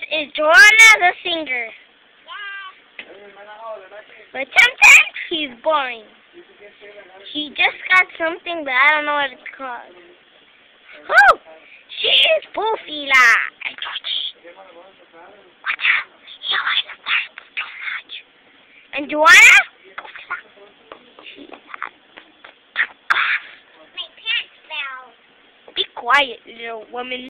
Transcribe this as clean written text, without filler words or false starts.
is Joanna the singer. But sometimes she's boring. She just got something, but I don't know what it's called. Oh, she is Poofy la. Watch out, he always starts too much. And Joanna? My pants fell. Be quiet, little woman.